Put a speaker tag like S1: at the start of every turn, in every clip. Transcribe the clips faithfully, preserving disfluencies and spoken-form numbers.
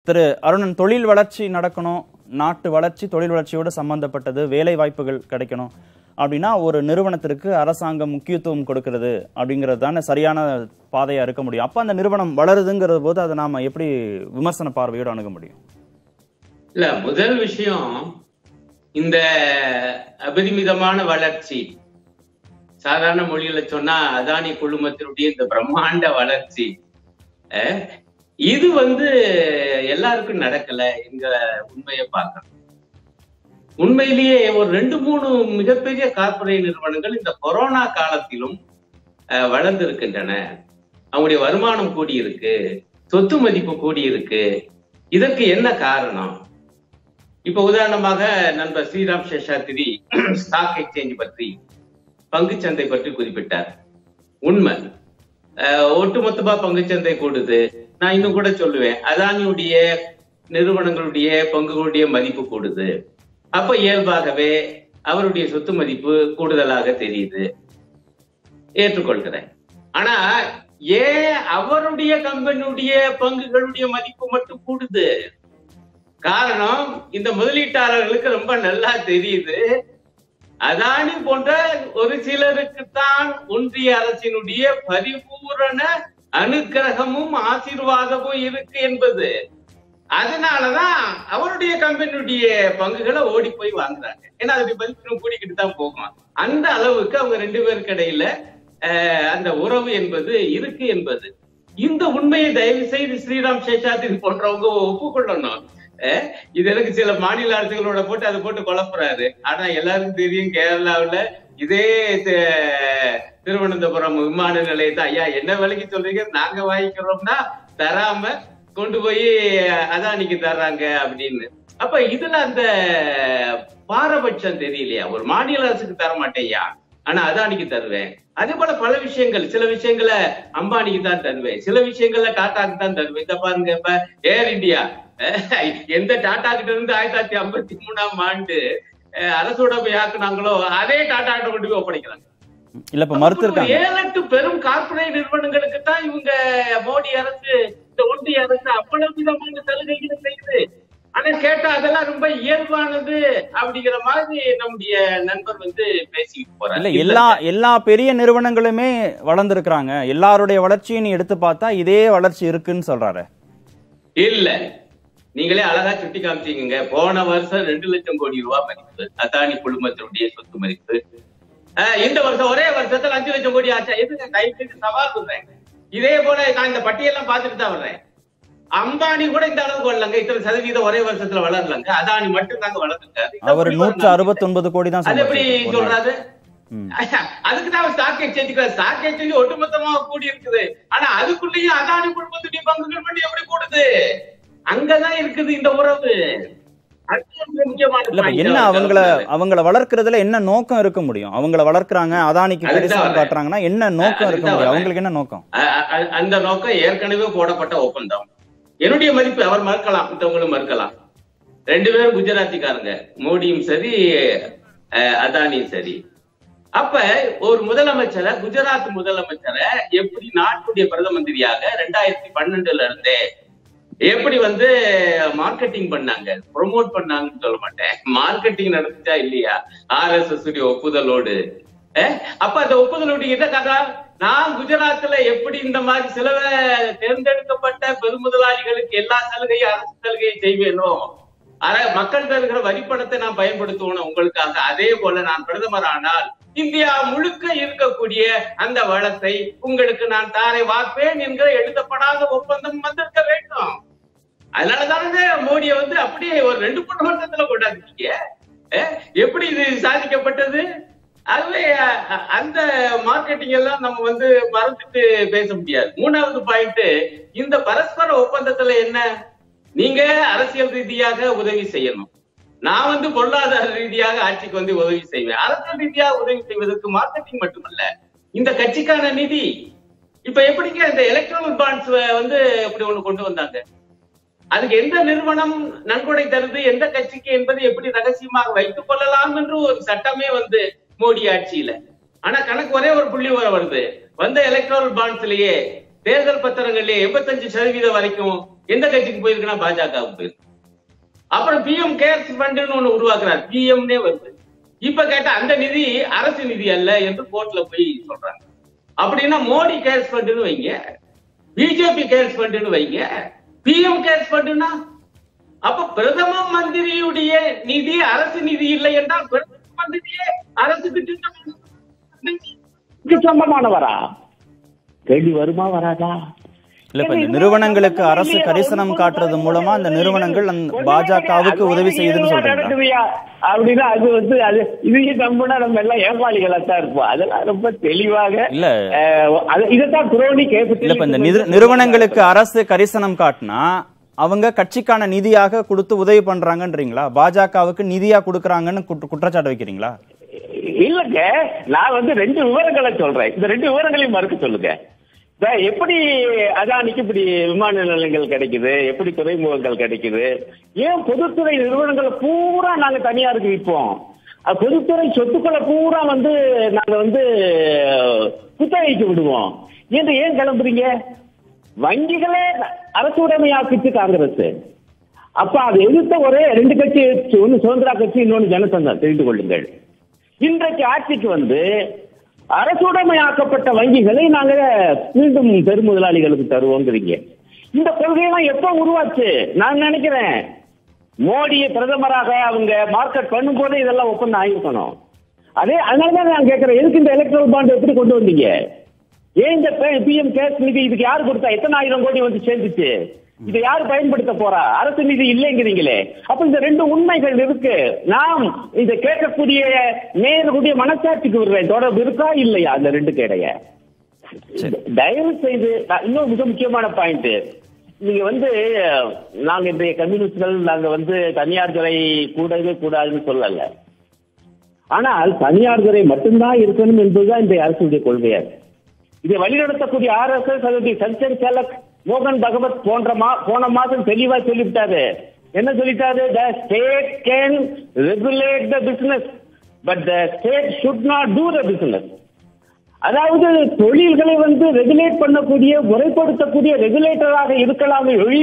S1: திரு அருணன், தொழில் வளர்ச்சி நடக்கணும், நாட்டு வளர்ச்சி தொழில் வளர்ச்சியோடு சம்பந்தப்பட்டது, வேலை வாய்ப்புகள் கிடைக்கணும் அப்படின்னா ஒரு நிறுவனத்திற்கு அரசாங்கம் முக்கியத்துவம் கொடுக்கிறது அப்படிங்கிறது தானே சரியான பாதையா இருக்க முடியும். அப்ப அந்த நிறுவனம் வளருதுங்கிற போது அதை நாம எப்படி விமர்சன பார்வையோடு அணுக முடியும்?
S2: இல்ல, முதல் விஷயம், இந்த அபரிமிதமான வளர்ச்சி, சாதாரண மொழியில சொன்னா அதானி குழுமத்தினுடைய இந்த பிரம்மாண்ட வளர்ச்சி, இது வந்து எல்லாருக்கும் நடக்கல என்கிற உண்மையை பார்க்கணும். உண்மையிலேயே ஒரு ரெண்டு மூணு மிகப்பெரிய கார்ப்பரேட் நிறுவனங்கள் இந்த கொரோனா காலத்திலும் வளர்ந்திருக்கின்றன. அவங்களுடைய வருமானம் கூடியிருக்கு, சொத்து மதிப்பு கூடியிருக்கு. இதற்கு என்ன காரணம்? இப்ப உதாரணமாக நண்பர் ஸ்ரீராம் சேஷாத்ரி ஸ்டாக் எக்ஸ்சேஞ்ச் பற்றி, பங்குச்சந்தை பற்றி குறிப்பிட்டார். உண்மை, ஒட்டுமொத்தமா பங்குச்சந்தை கூடுது. நான் இன்னும் கூட சொல்லுவேன், அதானியுடைய நிறுவனங்களுடைய பங்குகளுடைய மதிப்பு கூடுது. அப்ப இயல்பாகவே அவருடைய சொத்து மதிப்பு கூடுதலாக தெரியுது, ஏற்றுக்கொள்கிறேன். ஆனா ஏன் அவருடைய கம்பெனியுடைய பங்குகளுடைய மதிப்பு மட்டும் கூடுது? காரணம், இந்த முதலீட்டாளர்களுக்கு ரொம்ப நல்லா தெரியுது, அதானி போன்ற ஒரு சிலருக்குத்தான் ஒன்றிய அரசினுடைய பரிபூரண அனுக்கிரகமும் ஆசீர்வாதமும் இருக்கு என்பது. அதனாலதான் அவருடைய கம்பெனியுடைய பங்குகளை ஓடி போய் வாங்குறாங்க. ஏன்னா அதோடைய மதிப்பு கூடிக்கிட்டு தான் போகும். அந்த அளவுக்கு அவங்க ரெண்டு பேருக்கு இடையில அந்த உறவு என்பது இருக்கு என்பது. இந்த உண்மையை தயவு செய்து ஸ்ரீராம் சேஷாத்ரி போன்றவங்க ஒப்புக்கொள்ளணும். இது எனக்கு சில மாநில அரசுகளோட போட்டு அதை போட்டு குழப்புறாரு. ஆனா எல்லாருக்கும் தெரியும், கேரளாவுல இதே திருவனந்தபுரம் விமான நிலையத்தை ஐயா என்ன விலைக்கு சொல்றீங்க, நாங்க வாங்கிக்கிறோம்னா தராம கொண்டு போய் அதானிக்கு தர்றாங்க அப்படின்னு. அப்ப இதுல அந்த பாரபட்சம் தெரியலையா? ஒரு மாநில அரசுக்கு தர மாட்டேயா, ஆனா அதானிக்கு தருவேன். அதே போல பல விஷயங்கள், சில விஷயங்களை அம்பானிக்கு தான் தருவேன், சில விஷயங்கள்ல டாட்டாக்கு தான் தருவேன். இத பாருங்க, இப்ப ஏர் இந்தியா எந்த டாடா கிட்ட இருந்து ஆயிரத்தி தொள்ளாயிரத்தி ஐம்பத்தி மூணாம் ஆண்டு அரசோட போய் ஆக்குனாங்களோ அதே டாடா கிட்ட கொண்டு போய் ஒப்படைக்கிறாங்க.
S1: இல்ல, இப்ப மறுத்திருக்காங்க.
S2: ஏழு எட்டு பெரும் கார்ப்பரேட் நிறுவனங்களுக்கு தான் இவங்க மோடி அரசு, இந்த ஒன்றிய அரசு அவ்வளவு விதமான சலுகைகள் செய்யுது. ஆனா கேட்டா அதெல்லாம் ரொம்ப இயல்பானது அப்படிங்கிற மாதிரி நம்முடைய நண்பர் வந்து பேசிட்டு போறாரு.
S1: இல்ல, எல்லா எல்லா பெரிய நிறுவனங்களுமே வளர்ந்துருக்காங்க, எல்லாருடைய வளர்ச்சியை நீ எடுத்து பார்த்தா இதே வளர்ச்சி இருக்குன்னு சொல்றாரு. இல்ல,
S2: நீங்களே அழகா சுட்டி காமிச்சீங்க. போன வருஷம் ரெண்டு லட்சம் கோடி ரூபாய் மதிப்பு அதானி குழுமத்தினுடைய சொத்து மதிப்பு. இந்த வருஷம் ஒரே வருஷத்துல அஞ்சு லட்சம் கோடி ஆச்சா? எதுக்கு கைக்கு சவால் சொல்றேன். இதே போல நான் இந்த பட்டியெல்லாம் பார்த்துட்டு தான் வர்றேன். அம்பானி கூட இந்த அளவுக்கு வரலங்க, இத்தனை சதவீதம் ஒரே வருஷத்துல வளரலங்க. அதானி மட்டும் தாங்க வளர்ந்துருக்காரு.
S1: அவர் நூற்று அறுபத்தி ஒன்பது கோடி தான்.
S2: அது எப்படி சொல்றாரு? அதுக்குதான் ஸ்டாக் எக்ஸ்சேஞ்ச் ஸ்டாக் எக்ஸ்சேஞ்ச் ஒட்டுமொத்தமா கூடி இருக்குது. ஆனா அதுக்குள்ளேயும் அதானி குழுமத்துடைய பங்குகள் மட்டும் எப்படி கூடுது? அங்கதான் இருக்குது இந்த உறவு.
S1: என்ன அவங்கள அவங்கள வளர்க்கறதுல என்ன நோக்கம் இருக்க முடியும்? அவங்கள வளர்க்கறாங்க, அதானிக்கு பெருசாக காட்டுறாங்கன்னா என்ன நோக்கம் இருக்க முடியும்? அவங்களுக்கு என்ன நோக்கம்?
S2: அந்த நோக்கம் ஏற்கனவே போடப்பட்ட ஒப்பந்தம். என்னுடைய மதிப்பு அவர் மறுக்கலாம், மற்றவங்களும் மறுக்கலாம். ரெண்டு பேரும் குஜராத்திக்காரங்க, மோடியும் சரி அதானியும் சரி. அப்ப ஒரு முதலமைச்சரை, குஜராத் முதலமைச்சரை எப்படி நாட்டுடைய பிரதம மந்திரியாக ரெண்டாயிரத்தி பன்னெண்டுல இருந்தே எப்படி வந்து மார்க்கெட்டிங் பண்ணாங்க, ப்ரொமோட் பண்ணாங்கன்னு சொல்ல மாட்டேன், மார்க்கெட்டிங் நடந்துச்சா இல்லையா ஆர் எஸ் எஸ் ஒப்புதலோடு. அப்ப அந்த ஒப்புதலோடு என்ன கதை? நான் குஜராத்ல எப்படி இந்த மாதிரி சில தேர்ந்தெடுக்கப்பட்ட பெருமுதலாளிகளுக்கு எல்லா சலுகையும் அரசு சலுகையை செய்வேனோ, மக்கள் தருகிற வரிப்பணத்தை நான் பயன்படுத்துவேன் உங்களுக்காக, அதே போல நான் பிரதமர் ஆனால் இந்தியா முழுக்க இருக்கக்கூடிய அந்த வளத்தை உங்களுக்கு நான் தாரை வார்ப்பேன் என்கிற எழுதப்படாத ஒப்பந்தம் வந்திருக்க வேண்டும். அதனாலதானே மோடியை வந்து அப்படியே ஒரு ரெண்டு மூணு வருஷத்துல கொண்டாந்துட்டீங்க. எப்படி இது சாதிக்கப்பட்டது? அதுவே அந்த மார்க்கெட்டிங் எல்லாம் நம்ம வந்து மறந்துட்டு பேச முடியாது. மூணாவது பாயிண்ட், இந்த பரஸ்பர ஒப்பந்தத்துல என்ன? நீங்க அரசியல் ரீதியாக உதவி செய்யணும், நான் வந்து பொருளாதார ரீதியாக ஆட்சிக்கு வந்து உதவி செய்வேன். அரசியல் ரீதியாக உதவி செய்வதற்கு மார்க்கெட்டிங் மட்டுமல்ல, இந்த கட்சிக்கான நிதி. இப்ப எப்படிங்க இந்த எலக்ட்ரானிக் பாண்ட்ஸ் வந்து எப்படி ஒண்ணு கொண்டு வந்தாங்க? அதுக்கு எந்த நிறுவனம் நன்கொடை தருது, எந்த கட்சிக்கு என்பதை எப்படி ரகசியமாக வைத்துக் கொள்ளலாம் என்று ஒரு சட்டமே வந்து மோடி ஆட்சியில. ஆனா கணக்கு ஒரே ஒரு புள்ளி வருது, வந்த எலக்ட்ரானிக் பாண்ட்ஸ்லயே தேர்தல் பத்திரங்கள்லயே எண்பத்தஞ்சு சதவீதம் வரைக்கும் எந்த கட்சிக்கு போயிருக்குன்னா பாஜகவுக்கு போயிருக்கு. அப்புறம் பிஎம் கேர்ஸ் ஃபண்ட்னு ஒண்ணு உருவாக்குறாரு, பிஎம்னே வருது. இப்ப கேட்டா அந்த நிதி அரசு நிதி அல்ல என்று கோர்ட்ல போய் சொல்றாங்க. அப்படின்னா மோடி கேர்ஸ் ஃபண்ட்னு வைங்க, பிஜேபி கேர்ஸ் ஃபண்ட்னு வைங்க, பிஎம் கேர்ஸ் ஃபண்ட்னா அப்ப பிரதம மந்திரியுடைய நிதி அரசு நிதி இல்லை என்றால் பிரதம மந்திரியே அரசுக்கு திட்டம்
S3: சொந்தமானவரா? கேள்வி வருமா வராதா?
S1: இல்ல, இப்ப இந்த நிறுவனங்களுக்கு அரசு கரிசனம் காட்டுறது மூலமா அந்த நிறுவனங்கள் பாஜகவுக்கு உதவி செய்யுதுன்னு சொல்றீங்க
S3: அப்படின்னா அது வந்து அது இதையே நம்பினா நம்ம எல்லாம் ஏமாளிகளா தான் இருப்போம். அதெல்லாம் ரொம்ப தெளிவாக
S1: இல்ல,
S3: இதைத்தான் குரோனி கேபிட்டல்.
S1: இல்ல, இப்ப இந்த நிறுவனங்களுக்கு அரசு கரிசனம் காட்டினா அவங்க கட்சிக்கான நிதியாக கொடுத்து உதவி பண்றாங்கன்றீங்களா? பாஜகவுக்கு நிதியா கொடுக்கறாங்கன்னு குற்றச்சாட்டு வைக்கிறீங்களா?
S3: இல்லங்க, நான் வந்து ரெண்டு விவரங்களை சொல்றேன். இந்த ரெண்டு விவரங்களையும் மறுக்க சொல்லுங்க. எப்படி அதானிக்கு இப்படி விமான நிலையங்கள் கிடைக்குது, எப்படி துறைமுகங்கள் கிடைக்குது, ஏன் பொதுத்துறை நிறுவனங்களை பூரா நாங்க தனியாருக்கு விற்போம், பொதுத்துறை சொத்துக்களை பூரா வந்து நாங்க வந்து குத்தகைக்கு விடுவோம் என்று ஏன் கிளம்புறீங்க? வங்கிகளே அரசு உடைமையாக்கிச்சு காங்கிரஸ். அப்ப அதை எதிர்த்த ஒரே ரெண்டு கட்சி, ஒன்னு சுதந்திரா கட்சி, இன்னொன்னு ஜனசங்கம், தெரிந்து கொள்ளுங்கள். இன்றைக்கு ஆட்சிக்கு வந்து அரசுடைமையாக்கப்பட்ட வங்கிகளை நாங்க மீண்டும் பெருமுதலாளிகளுக்கு தருவோங்கிறீங்க. இந்த கொள்கையெல்லாம் எப்ப உருவாச்சு? நான் நினைக்கிறேன் மோடியை பிரதமராக அவங்க மார்க்கெட் பண்ணும் போதே இதெல்லாம் ஒப்பந்தம் ஆகிருக்கணும். அதே அதனாலதான் நான் கேட்கிறேன், எதுக்கு இந்த எலக்ட்ரல் பாண்ட் எப்படி கொண்டு வந்தீங்க? ஏன் இந்த பிஎம் கேர்ஸ் நிதி இதுக்கு யாரு கொடுத்தா? எத்தனை ஆயிரம் கோடி வந்து சேர்ந்துச்சு? இதை யாரு பயன்படுத்த போறா? அரசு நிதி இல்லைங்கிறீங்களே. அப்ப இந்த ரெண்டு உண்மைகள் இருக்கு. நாம் இதை கேட்கக்கூடிய நேரக்கூடிய மனசாட்சிக்கு விடுறேன், தொடர்பு இருக்கா இல்லையா அந்த ரெண்டு கேடைய? தயவு செய்து இன்னும் மிக முக்கியமான பாயிண்ட், நீங்க வந்து நாங்க இன்றைய கம்யூனிஸ்ட்கள் நாங்க வந்து தனியார் துறை கூடவே கூடாதுன்னு சொல்லல. ஆனால் தனியார் துறை மட்டும்தான் இருக்கணும் என்பதுதான் இன்றைய அரசுடைய கொள்கையா. இதை வழிநடத்தக்கூடிய ஆர் எஸ் எஸ் அதனுடைய சஞ்சன் சேலக், மோகன் பகவத் போன்ற போன மாதம் தெளிவா சொல்லிவிட்டாரு. என்ன சொல்லிட்டாரு? the state can regulate the business but the state should not do the business. அதாவது தொழில்களை வந்து ரெகுலேட் பண்ணக்கூடிய, முறைப்படுத்தக்கூடிய ரெகுலேட்டராக இருக்கலாமே ஒழிய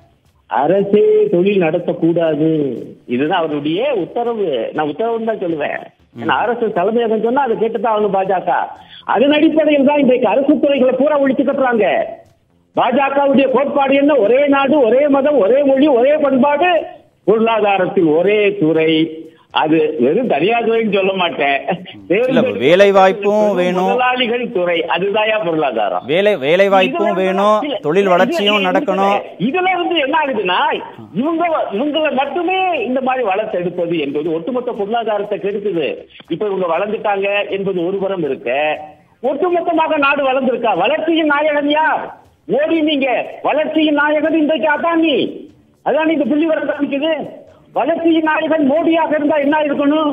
S3: அரசே தொழில் நடத்தக்கூடாது. இதுதான் அவருடைய உத்தரவு. நான் உத்தரவுன்னு தான் சொல்லுவேன். அரசு தலைமையகம் சொன்னா அதை கேட்டுதான் ஆகணும் பாஜக. அதன் அடிப்படையில் தான் இன்றைக்கு அரசு துறைகளை பூரா ஒழிச்சு கட்டுறாங்க. பாஜகவுடைய கோட்பாடு என்ன? ஒரே நாடு, ஒரே மதம், ஒரே மொழி, ஒரே பண்பாடு, பொருளாதாரத்தில் ஒரே துறை. அது வெறும் தனியார் துறைன்னு சொல்ல மாட்டேன்,
S1: வேலை வாய்ப்பும் வேணும்,
S3: முதலாளிகள் துறை, அதுதான் பொருளாதாரம்.
S1: வேலை வேலை வாய்ப்பும் வேணும், தொழில் வளர்ச்சியும் நடக்கணும்.
S3: இதுல இருந்து என்ன ஆகுதுன்னா இவங்க இவங்களை மட்டுமே இந்த மாதிரி வளர்த்து எடுப்பது என்பது ஒட்டுமொத்த பொருளாதாரத்தை கெடுக்குது. இப்ப இவங்க வளர்ந்துட்டாங்க என்பது ஒரு புறம் இருக்க, ஒட்டுமொத்தமாக நாடு வளர்ந்திருக்கா? வளர்ச்சியின் நாயகன் யார்? மோடி. நீங்க வளர்ச்சியின் நாயகன் இன்றைக்கு அதானி. அதானி இந்த புள்ளி வர காமிக்குது. வளர்ச்சியின் நாயகன் மோடியாக இருந்தா என்ன இருக்கணும்?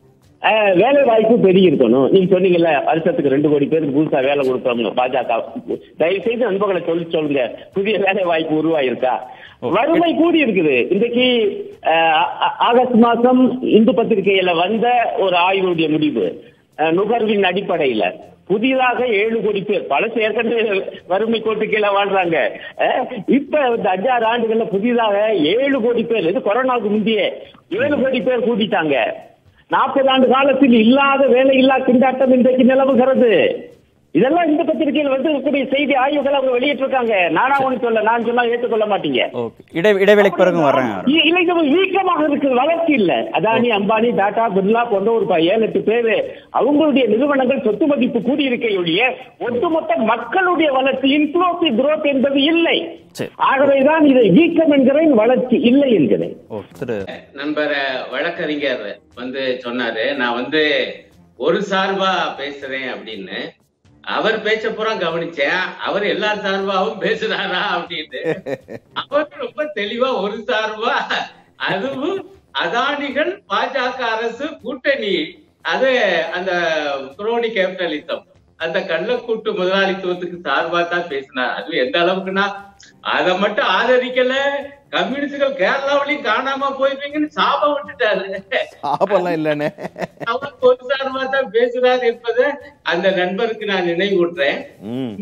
S3: வேலை வாய்ப்பு பெரிய இருக்கணும். நீங்க சொன்னீங்கல்ல, வருஷத்துக்கு ரெண்டு கோடி பேருக்கு புதுசா வேலை கொடுத்தவங்க பாஜக. தயவு செய்து நண்பர்களை சொல்லி சொல்லுங்க, புதிய வேலை வாய்ப்பு உருவாயிருக்கா? வறுமை கூடி இருக்குது. இன்றைக்கு ஆகஸ்ட் மாசம் இந்து பத்திரிகையில வந்த ஒரு ஆய்வுடைய முடிவு, நுகர்வின் அடிப்படையில புதிதாக ஏழு கோடி பேர், பல ஏற்கனவே வறுமை கோட்டு கீழே வாழ்றாங்க. இப்ப இந்த அஞ்சாறு ஆண்டுகள்ல புதிதாக ஏழு கோடி பேர், இது கொரோனாவுக்கு முந்தைய ஏழு கோடி பேர் கூட்டிட்டாங்க. நாற்பது ஆண்டு காலத்தில் இல்லாத வேலை இல்லா திண்டாட்டம் இன்றைக்கு நிலவுகிறது. இதெல்லாம் இந்த பத்திரிகையில் வந்து இருக்கக்கூடிய செய்தி ஆய்வுகள் அவங்க வெளியிட்டிருக்காங்க. நானா ஒண்ணு சொல்ல, நான் சொன்னா ஏற்றுக்கொள்ள மாட்டீங்க.
S1: இடைவேளைக்கு பிறகு வர்றேன்.
S3: வீக்கமாக இருக்கு, வளர்ச்சி இல்ல. அதானி, அம்பானி, டாடா, பிர்லா போன்ற ஒரு ஏழு எட்டு பேரு அவங்களுடைய நிறுவனங்கள் சொத்து மதிப்பு கூடியிருக்கையுடைய ஒட்டுமொத்த மக்களுடைய வளர்ச்சி, இன்க்ளூசிவ் குரோத் என்பது இல்லை. ஆகவேதான் இதை வீக்கம் என்கிறேன், வளர்ச்சி இல்லை என்கிறேன்.
S2: நண்பர் வழக்கறிஞர் வந்து சொன்னாரு, நான் வந்து ஒரு சார்பா பேசுறேன் அப்படின்னு. அவர் பேச்ச பூரா கவனிச்சேன். அவர் எல்லா சார்பாவும் பேசுறாரா அப்படின்னு. அவர் ரொம்ப தெளிவா ஒரு சார்பா, அதுவும் அதானிகள் பாஜக அரசு கூட்டணி, அது அந்த குரோனி கேபிட்டலிசம், அந்த கள்ளக்கூட்டு முதலாளித்துவத்துக்கு சார்பா தான் பேசினார். அது எந்த அளவுக்குன்னா, அதை மட்டும் ஆதரிக்கல, கம்யூனிஸ்டுகள் கேரளாவிலையும் காணாம போயிருவீங்கன்னு சாபம் விட்டுட்டாரு.
S4: சாபம்லாம் இல்லன்னு
S2: அவர் ஒரு சார்பா தான் பேசுறாரு என்பதை அந்த நண்பருக்கு நான் நினைவூட்டுறேன்.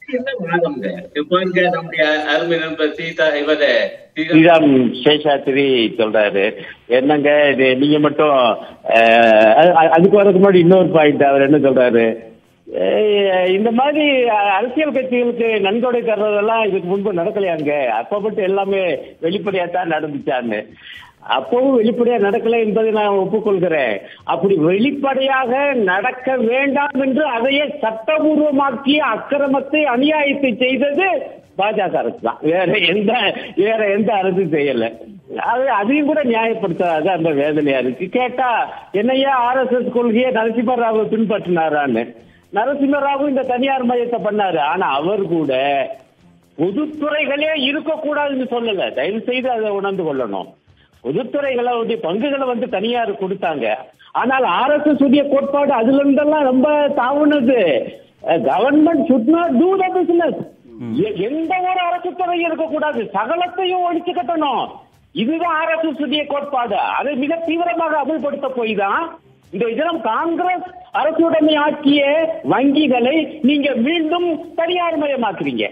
S2: என்ன வாதம்ங்க இப்போ இங்க நம்முடைய அருமை நண்பர் சீதா இவர
S3: ஸ்ரீராம் சேஷாத்திரி சொல்றாரு, என்னங்க இது நீங்க மட்டும் அதுக்கு வரதுக்கு முன்னாடி இன்னொரு பாயிண்ட் அவர் என்ன சொல்றாரு, இந்த மாதிரி அரசியல் கட்சிகளுக்கு நன்கொடை தர்றதெல்லாம் இதுக்கு முன்பு நடக்கலையாங்க, அப்ப மட்டும் எல்லாமே வெளிப்படையாத்தான் நடந்துச்சான்னு. அப்பவும் வெளிப்படையா நடக்கல என்பதை நான் ஒப்புக்கொள்கிறேன். அப்படி வெளிப்படையாக நடக்க வேண்டாம் என்று அதையே சட்டபூர்வமாக்கிய அக்கிரமத்தை அநியாயத்தை செய்தது பாஜக அரசு தான், வேற எந்த வேற எந்த அரசு செய்யல. அது அதையும் கூட நியாயப்படுத்தாது. அந்த வேதனையா இருக்கு. கேட்டா என்னையா ஆர் எஸ் எஸ் கொள்கையை நரசிம்ம ராவ் பின்பற்றினாரான்னு. நரசிம்ம ராவ் இந்த தனியார் மையத்தை பண்ணாரு. ஆனா அவர் கூட பொதுத்துறைகளே இருக்கக்கூடாதுன்னு சொல்லல. தயவு செய்து அதை உணர்ந்து கொள்ளணும். பொதுத்துறைகளுடைய பங்குகளை வந்து தனியார் கொடுத்தாங்க. ஆனால் ஆர் எஸ் எஸ் உடைய கோட்பாடு அதுல இருந்தெல்லாம் ரொம்ப தாவுனது. Government should not do the business. எந்த ஒரு அரசு துறையும் இருக்கக்கூடாது, சகலத்தையும் ஒழிச்சு கட்டணும். இதுதான் ஆர் எஸ் எஸ் உடைய கோட்பாடு. அதை மிக தீவிரமாக அமல்படுத்த போய் தான் இந்த தினம் காங்கிரஸ் அரசுடைமை ஆக்கிய வங்கிகளை நீங்க மீண்டும் தனியார் மயமாக்குறீங்க.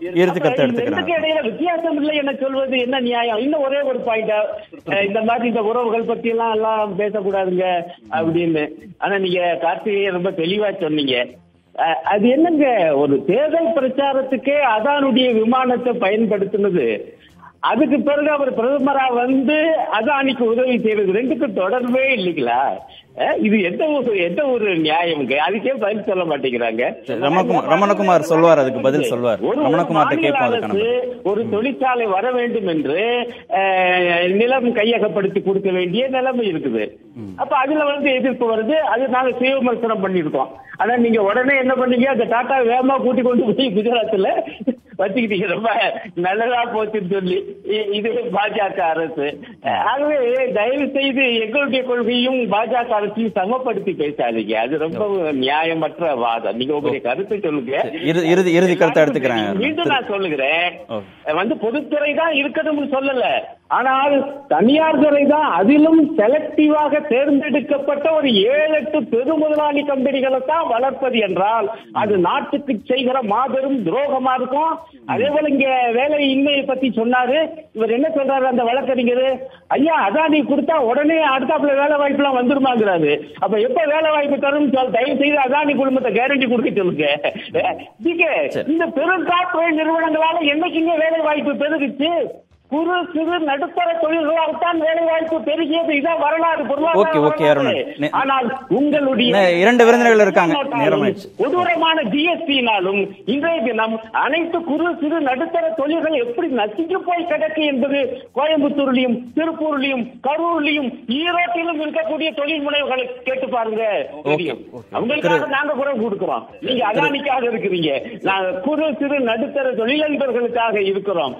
S3: இடையில வித்தியாசம் இல்லை என சொல்வது என்ன நியாயம்? இன்னும் ஒரே ஒரு பாயிண்ட், இந்த மாதிரி இந்த உறவுகள் பத்தி எல்லாம் எல்லாம் பேசக்கூடாதுங்க அப்படின்னு. ஆனா நீங்க கார்த்திகேயன் ரொம்ப தெளிவா சொன்னீங்க. அது என்னங்க, ஒரு தேர்தல் பிரச்சாரத்துக்கே அதானுடைய விமானத்தை பயன்படுத்தினது, அதுக்கு பிறகு அவர் பிரதமரா வந்து அதானிக்கு உதவி செய்யறது, ரெண்டுக்கும் தொடர்பே இல்லைங்களா? இது எந்த ஒரு எந்த ஒரு நியாயம்ங்க? அதுக்கே பதில் சொல்ல மாட்டேங்கிறாங்க.
S1: ரமணகுமார் சொல்வார், அதுக்கு பதில் சொல்வார். ரமணகுமார்
S3: ஒரு தொழிற்சாலை வர வேண்டும் என்று நிலம் கையகப்படுத்தி கொடுக்க வேண்டிய நிலைமை இருக்குது. அப்ப அதுல வந்து எதிர்ப்பு வருது. அது நாங்க சுய விமர்சனம் பண்ணிருக்கோம். ஆனா நீங்க உடனே என்ன பண்ணீங்க, அந்த டாட்டா வேகமா கூட்டி கொண்டு போய் குஜராத்ல வச்சுக்கிட்டீங்க. ரொம்ப நல்லதா போச்சுன்னு சொல்லி இது பாஜக அரசு. ஆகவே தயவு செய்து எங்களுடைய கொள்கையும் பாஜக அரசையும் சமப்படுத்தி பேசாதீங்க. அது ரொம்ப நியாயமற்ற வாதம். நீங்க உங்களுடைய கருத்தை சொல்லுங்க.
S1: இறுதி கருத்தை எடுத்துக்கிறேன்.
S3: மீண்டும் நான் சொல்லுகிறேன், வந்து பொதுத்துறை தான் இருக்கணும்னு சொல்லல, ஆனால் தனியார் துறை தான் அதிலும் செலக்டிவாக தேர்ந்தெடுக்கப்பட்ட ஒரு ஏழு எட்டு பெரு முதலாளி கம்பெனிகளை தான் வளர்ப்பது என்றால் அது நாட்டுக்கு செய்கிற மாபெரும் துரோகமா இருக்கும். அதே போல இங்க வேலை இன்மையை பத்தி சொன்னாரு. இவர் என்ன சொல்றாரு அந்த வழக்கறிஞர், ஐயா அதானி கொடுத்தா உடனே அடுத்தாப்புல வேலை வாய்ப்பு எல்லாம் வந்துருமாங்கிறாரு. அப்ப எப்ப வேலை வாய்ப்பு தரும் தயவு செய்து அதானி குடும்பத்தை கேரண்டி கொடுக்க சொல்லுங்க. இந்த பெரும் கார்ப்பரேட் நிறுவனங்களால என்னைக்குங்க வேலை வாய்ப்பு பெருகுச்சு? குறு சிறு நடுத்தர தொழில்களால் தான் வேலை வாய்ப்பு பெருகியது. இதான் வரலாறு, பொருளாதார. ஆனால் உங்களுடைய
S1: இரண்டு விருந்தினர்கள் இருக்காங்க.
S3: கொடூரமான ஜிஎஸ்டினாலும் இன்றைய தினம் அனைத்து குறு சிறு நடுத்தர தொழில்கள் எப்படி நசுங்கி போய் கிடக்கு என்பது கோயம்புத்தூர்லயும் திருப்பூர்லயும் கரூர்லயும் ஈரோட்டிலும் இருக்கக்கூடிய தொழில் முனைவுகளை கேட்டு பாருங்க. அவங்களுக்காக நாங்க குரல் கொடுக்கிறோம். நீங்க அதானிக்காக இருக்கிறீங்க, நாங்க குறு சிறு நடுத்தர தொழிலதிபர்களுக்காக இருக்கிறோம்.